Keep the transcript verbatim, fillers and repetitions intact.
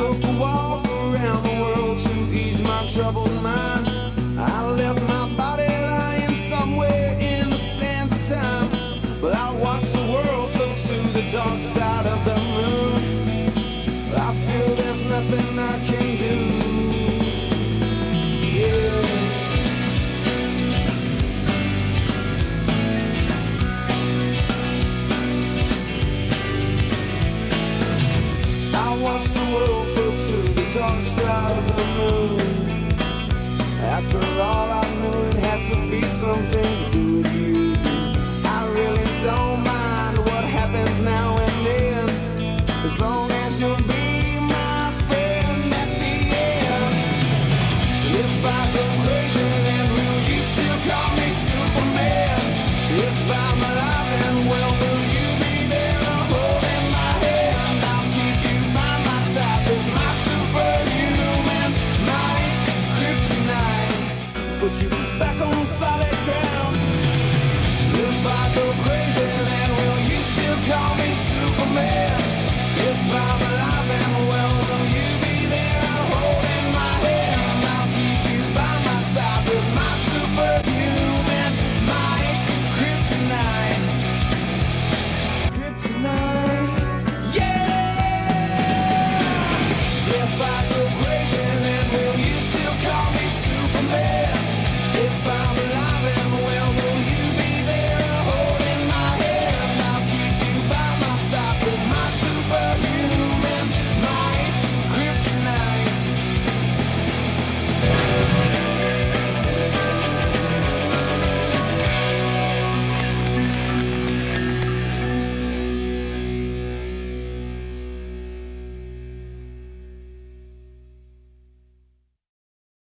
took a walk around the world to ease my troubled mind. I left my body lying somewhere in the sands of time, but I watched the world float to the dark side of the moon. I feel there's nothing I can do. Yeah. I watched the world float to the dark side of the moon. After all, I knew it had to be something